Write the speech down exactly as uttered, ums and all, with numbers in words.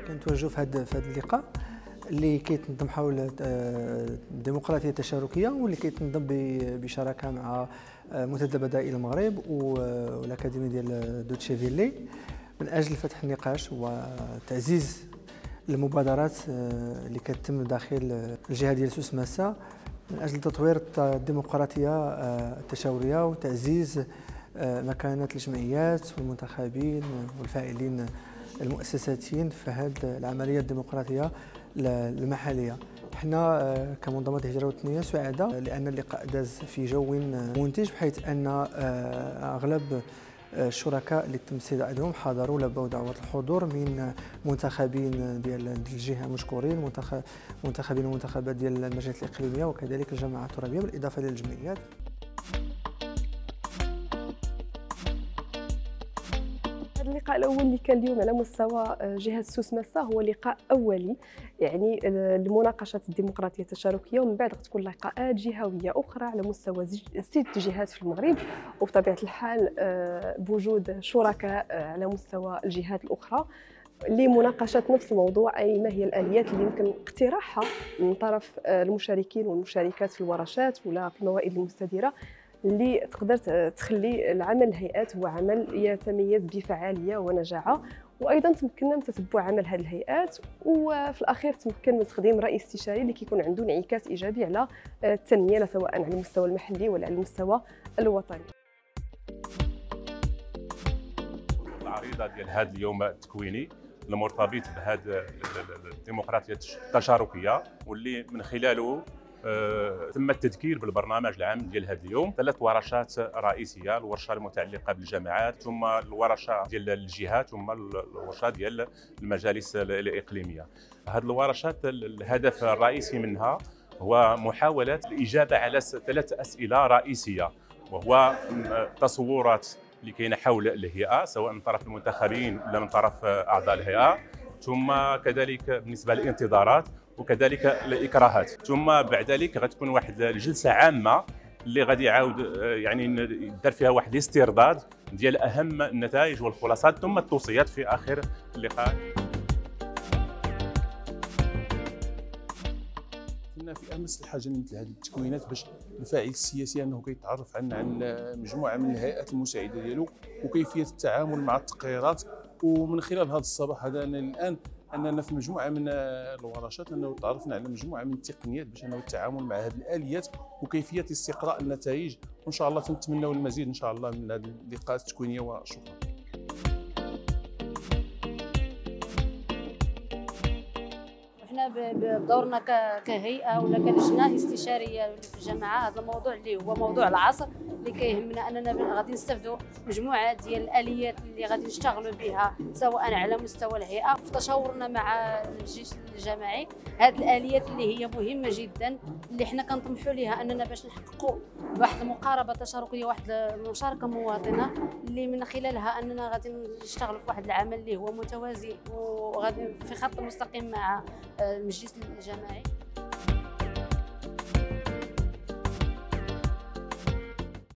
كنتواجدوا في هذا في هذا اللقاء اللي كيتنظم حول الديمقراطيه التشاركيه، واللي كيتنظم بشراكه مع منتدى بدائل المغرب والاكاديميه ديال دوتشي فيلي من اجل فتح النقاش وتعزيز المبادرات اللي كتتم داخل الجهه ديال سوس ماسا من اجل تطوير الديمقراطيه التشاوريه وتعزيز مكانة الجمعيات والمنتخبين والفاعلين المؤسساتيين في هذه العملية الديمقراطية المحلية. احنا كمنظمة الهجرة والتنمية سعداء لأن اللقاء داز في جو منتج، بحيث أن أغلب الشركاء اللي تم استدعائهم حضروا ولبوا دعوة الحضور من منتخبين ديال الجهة مشكورين، منتخبين ومنتخبات ديال المجالس الإقليمية وكذلك الجماعات الترابية بالإضافة للجمعيات. اللقاء الأول اللي كان اليوم على مستوى جهة سوس ماسا هو لقاء أولي يعني لمناقشة الديمقراطية التشاركية، ومن بعد غتكون لقاءات جهوية أخرى على مستوى ست جهات في المغرب، وبطبيعة الحال بوجود شركاء على مستوى الجهات الأخرى لمناقشة نفس الموضوع، أي ما هي الآليات اللي يمكن اقتراحها من طرف المشاركين والمشاركات في الورشات ولا في الموائد المستديرة اللي تقدر تخلي العمل الهيئات هو عمل يتميز بفعاليه ونجاعه، وايضا تمكننا من تتبع عمل هذه الهيئات، وفي الاخير تمكن من تقديم راي استشاري اللي كيكون عنده انعكاس ايجابي على التنميه سواء على المستوى المحلي ولا على المستوى الوطني. العريضه ديال هذا اليوم التكويني المرتبط بهذه الديمقراطيه التشاركيه، واللي من خلاله أه تم التذكير بالبرنامج العام ديال هذا اليوم. ثلاث ورشات رئيسيه: الورشه المتعلقه بالجامعات، ثم الورشه ديال الجهات، ثم الورشه ديال المجالس الاقليميه. هذه الورشات الهدف الرئيسي منها هو محاوله الاجابه على ثلاث اسئله رئيسيه، وهو تصورات اللي كاينه حول الهيئه سواء من طرف المنتخبين ولا من طرف اعضاء الهيئه، ثم كذلك بالنسبه للانتظارات، وكذلك الاكراهات، ثم بعد ذلك غتكون واحد الجلسه عامه اللي غادي يعاود يعني يدار فيها واحد الاسترداد ديال اهم النتائج والخلاصات ثم التوصيات في اخر اللقاء. كنا في امس الحاجه لمثل هذه التكوينات باش الفاعل السياسي انه كيتعرف عن عن مجموعه من الهيئات المساعده ديالو وكيفيه التعامل مع التقريرات. ومن خلال هذا الصباح هذا أنا الان اننا في مجموعه من الورشات انه تعرفنا على مجموعه من التقنيات باش انه التعامل مع هذه الاليات وكيفيه استقراء النتائج، وان شاء الله تنتمنوا المزيد ان شاء الله من هذه اللقاءات التكوينيه. وشكرا. بدورنا كهيئه ولا كلجنه استشاريه في الجامعه، هذا الموضوع اللي هو موضوع العصر اللي كيهمنا اننا غادي نستافدوا مجموعه ديال الاليات اللي غادي نشتغلوا بها سواء على مستوى الهيئه في تشاورنا مع الجيش الجماعي. هذه الاليات اللي هي مهمه جدا اللي حنا كنطمحوا لها اننا باش نحققوا واحد المقاربه تشاركيه، واحد المشاركه مواطنه اللي من خلالها اننا غادي نشتغلوا في واحد العمل اللي هو متوازي وغادي في خط مستقيم مع المجلس الجماعي.